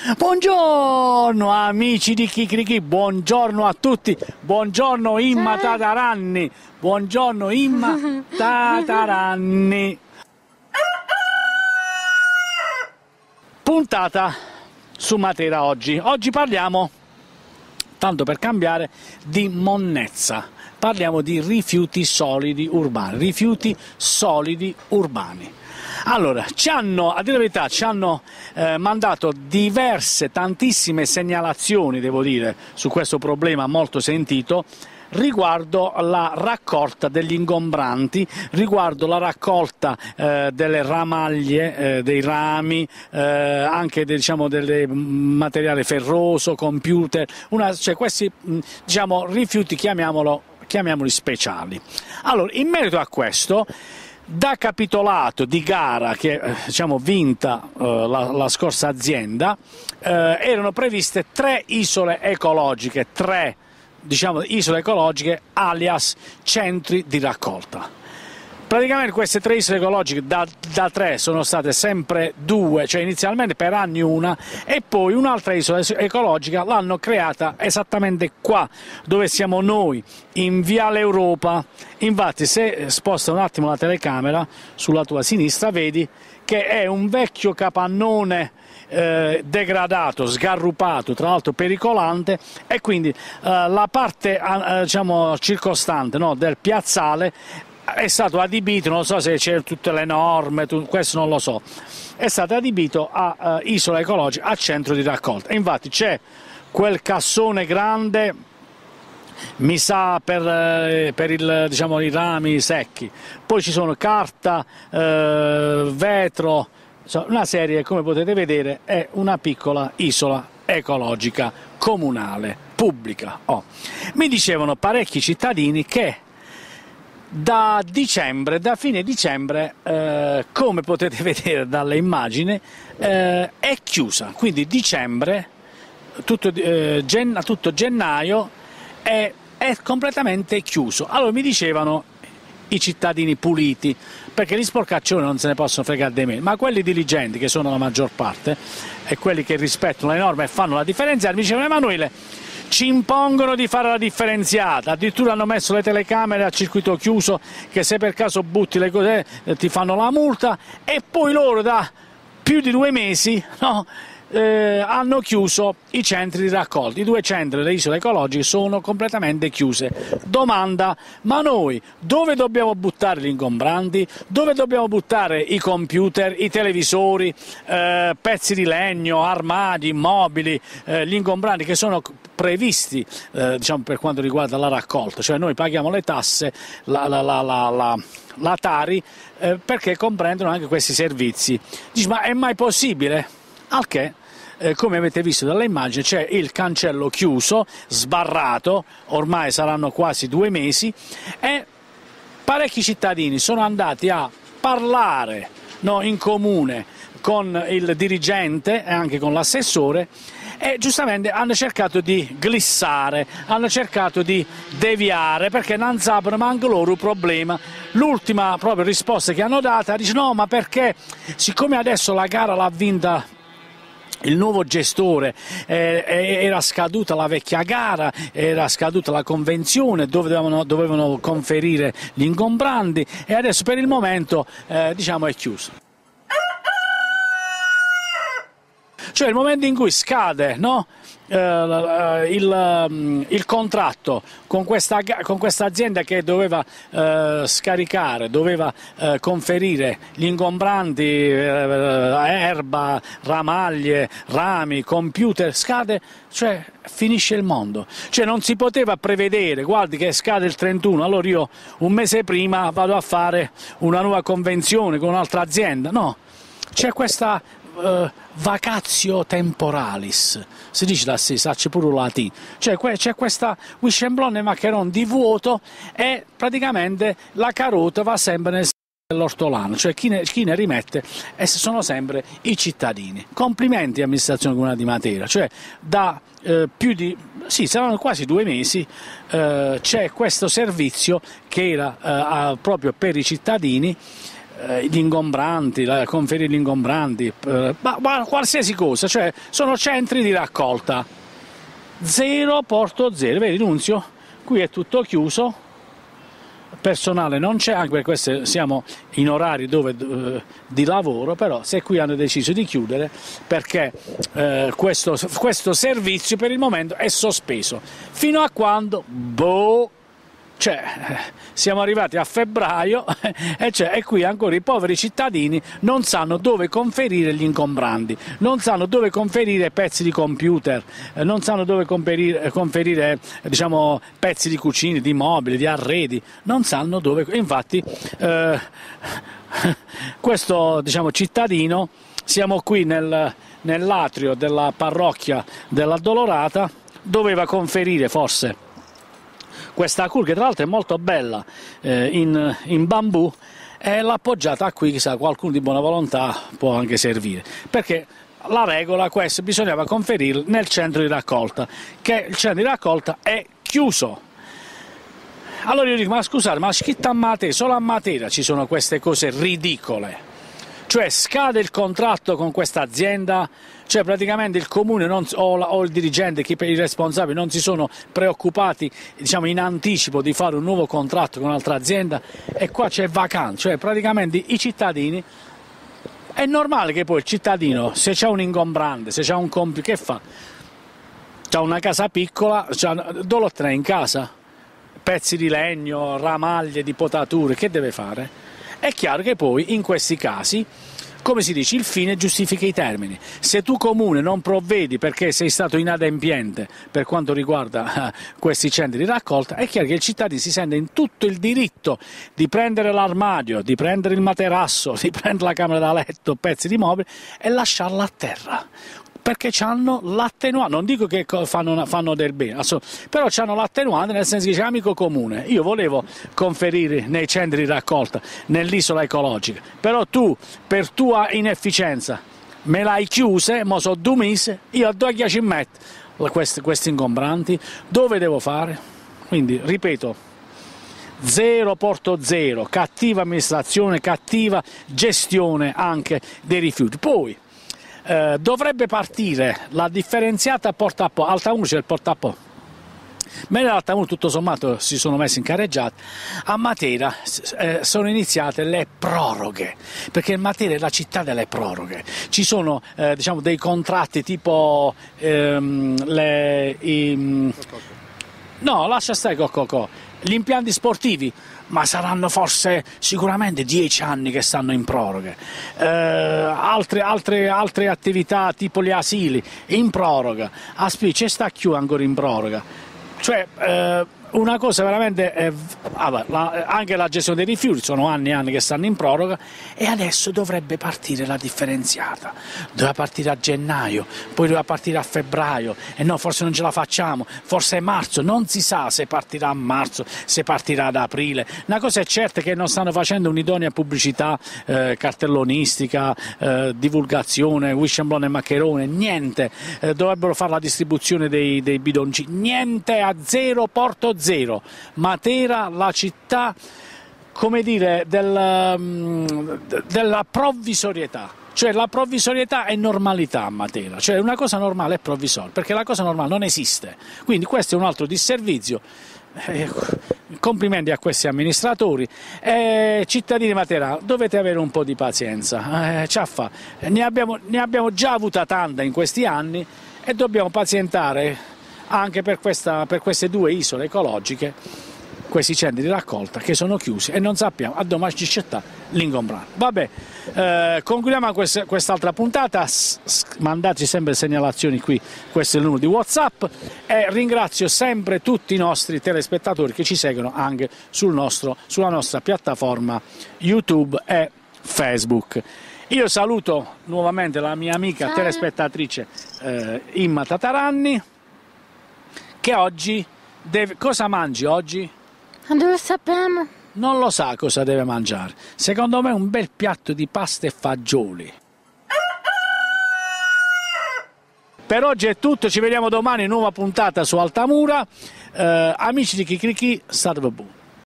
Buongiorno amici di Chicchirichì, buongiorno a tutti, buongiorno Imma Tataranni, buongiorno Imma Tataranni. Puntata su Matera oggi. Oggi parliamo, tanto per cambiare, di monnezza. Parliamo di rifiuti solidi urbani. Allora, a dire la verità, ci hanno mandato tantissime segnalazioni, devo dire, su questo problema molto sentito, riguardo la raccolta degli ingombranti, riguardo la raccolta delle ramaglie, dei rami, anche del materiale ferroso, computer, cioè questi rifiuti, chiamiamoli speciali. Allora, in merito a questo, da capitolato di gara che vinta la scorsa azienda, erano previste 3 isole ecologiche, isole ecologiche alias centri di raccolta. Praticamente queste 3 isole ecologiche da 3 sono state sempre 2, cioè inizialmente per anni una, e poi un'altra isola ecologica l'hanno creata esattamente qua, dove siamo noi, in Viale Europa. Infatti, se sposta un attimo la telecamera sulla tua sinistra, vedi che è un vecchio capannone degradato, sgarrupato, tra l'altro pericolante, e quindi la parte circostante, no, del piazzale è stato adibito, non so se c'è tutte le norme, questo non lo so, è stato adibito a isola ecologica, a centro di raccolta. Infatti c'è quel cassone grande, mi sa per i rami secchi, poi ci sono carta, vetro, una serie, come potete vedere, è una piccola isola ecologica comunale, pubblica. Mi dicevano parecchi cittadini che da fine dicembre, come potete vedere dalle immagini, è chiusa, quindi dicembre, tutto gennaio è completamente chiuso. Allora mi dicevano i cittadini puliti, perché gli sporcaccioni non se ne possono fregare di meno, ma quelli diligenti, che sono la maggior parte, e quelli che rispettano le norme e fanno la differenziata, mi dicevano: Emanuele, ci impongono di fare la differenziata, addirittura hanno messo le telecamere a circuito chiuso, che se per caso butti le cose ti fanno la multa, e poi loro da più di 2 mesi, no, hanno chiuso i centri di raccolta. I 2 centri delle isole ecologiche sono completamente chiuse. Domanda: ma noi dove dobbiamo buttare gli ingombranti? Dove dobbiamo buttare i computer, i televisori, pezzi di legno, armadi, mobili, gli ingombranti che sono previsti per quanto riguarda la raccolta? Cioè noi paghiamo le tasse, la Tari, perché comprendono anche questi servizi. Dici: ma è mai possibile? Al che, come avete visto dalla immagine, c'è il cancello chiuso, sbarrato, ormai saranno quasi 2 mesi, e parecchi cittadini sono andati a parlare, no, in comune con il dirigente e anche con l'assessore, e giustamente hanno cercato di glissare, hanno cercato di deviare, perché non sapevano manco loro il problema. L'ultima proprio risposta che hanno data dice: no, ma perché siccome adesso la gara l'ha vinta il nuovo gestore, era scaduta la vecchia gara, era scaduta la convenzione dove dovevano conferire gli ingombranti, e adesso per il momento è chiuso. Cioè il momento in cui scade, no, il contratto con questa azienda che doveva scaricare, doveva conferire gli ingombranti, erba, ramaglie, rami, computer, scade, cioè finisce il mondo. Cioè non si poteva prevedere: guardi che scade il 31, allora io un mese prima vado a fare una nuova convenzione con un'altra azienda. No, c'è questa vacatio temporalis, si dice da sé, c'è pure un latino, cioè c'è questa wiscemblone maccheron di vuoto, e praticamente la carota va sempre nel dell'ortolano, cioè chi ne rimette sono sempre i cittadini. Complimenti amministrazione comunale di Matera, cioè da saranno quasi 2 mesi c'è questo servizio che era proprio per i cittadini, gli ingombranti, conferire gli ingombranti, ma qualsiasi cosa, cioè sono centri di raccolta. Zero Porto Zero, vedi Nunzio? Qui è tutto chiuso, personale non c'è, anche per questo siamo in orari di lavoro, però se qui hanno deciso di chiudere perché questo servizio per il momento è sospeso, fino a quando, cioè siamo arrivati a febbraio e qui ancora i poveri cittadini non sanno dove conferire gli ingombranti, non sanno dove conferire pezzi di computer, non sanno dove conferire diciamo, pezzi di cucine, di mobili, di arredi, non sanno dove. Infatti questo diciamo, cittadino, siamo qui nell'atrio della parrocchia dell'Addolorata, doveva conferire forse questa curva, che tra l'altro è molto bella, in bambù, e l'ha appoggiata qui, chissà, qualcuno di buona volontà può anche servire, perché la regola questa bisognava conferirla nel centro di raccolta, che il centro di raccolta è chiuso. Allora io dico, ma scusate, ma scritto a Matera, solo a Matera ci sono queste cose ridicole, cioè scade il contratto con questa azienda, cioè praticamente il comune o il dirigente, i responsabili non si sono preoccupati diciamo, in anticipo di fare un nuovo contratto con un'altra azienda, e qua c'è vacanza, cioè praticamente i cittadini, è normale che poi il cittadino, se c'ha un ingombrante, se c'ha un compito, che fa? C'ha una casa piccola, dove lo tiene in casa? Pezzi di legno, ramaglie di potature, che deve fare? È chiaro che poi in questi casi, come si dice, il fine giustifica i termini. Se tu comune non provvedi perché sei stato inadempiente per quanto riguarda questi centri di raccolta, è chiaro che il cittadino si sente in tutto il diritto di prendere l'armadio, di prendere il materasso, di prendere la camera da letto, pezzi di mobili e lasciarla a terra. Perché hanno l'attenuante, non dico che fanno del bene, però hanno l'attenuante, nel senso che dice, amico comune, io volevo conferire nei centri di raccolta, nell'isola ecologica, però tu, per tua inefficienza, me l'hai chiuse, mo so 2 mesi, io a 2 ci metto questi ingombranti, dove devo fare? Quindi, ripeto, zero Porto Zero, cattiva amministrazione, cattiva gestione anche dei rifiuti. Poi, dovrebbe partire la differenziata porta a po', Altamura c'è il porta a po', mentre Altamura tutto sommato si sono messi in carreggiata, a Matera sono iniziate le proroghe, perché Matera è la città delle proroghe, ci sono diciamo dei contratti tipo no, lascia stare gli impianti sportivi, ma saranno forse sicuramente 10 anni che stanno in proroghe, altre attività tipo gli asili in proroga, c'è sta più ancora in proroga, cioè una cosa veramente, anche la gestione dei rifiuti sono anni e anni che stanno in proroga, e adesso dovrebbe partire la differenziata, doveva partire a gennaio, poi doveva partire a febbraio, e no, forse non ce la facciamo, forse è marzo, non si sa se partirà a marzo, se partirà ad aprile. Una cosa è certa, che non stanno facendo un'idonea pubblicità cartellonistica, divulgazione, Wish and Blown e Maccherone, niente, dovrebbero fare la distribuzione dei bidoncini, niente, a zero Porto Zero. Matera, la città, come dire, della provvisorietà, cioè la provvisorietà è normalità a Matera, cioè una cosa normale è provvisoria, perché la cosa normale non esiste, quindi questo è un altro disservizio. Complimenti a questi amministratori, cittadini di Matera, dovete avere un po' di pazienza, ne abbiamo già avuta tanta in questi anni e dobbiamo pazientare anche per queste 2 isole ecologiche, questi centri di raccolta che sono chiusi e non sappiamo a dove ci c'è l'ingombrante. Vabbè, concludiamo quest'altra puntata, mandateci sempre segnalazioni qui, questo è il numero di WhatsApp, e ringrazio sempre tutti i nostri telespettatori che ci seguono anche sulla nostra piattaforma YouTube e Facebook. Io saluto nuovamente la mia amica telespettatrice Imma Tataranni, che oggi cosa mangi oggi? Non lo sappiamo. Non lo sa cosa deve mangiare. Secondo me un bel piatto di pasta e fagioli. Per oggi è tutto, ci vediamo domani in nuova puntata su Altamura. Amici di Chiclichi, salve bu.